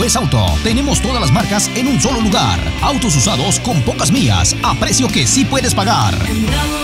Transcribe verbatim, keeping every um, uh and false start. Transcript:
Juez Auto. Tenemos todas las marcas en un solo lugar. Autos usados con pocas millas a precio que sí puedes pagar. En Bravo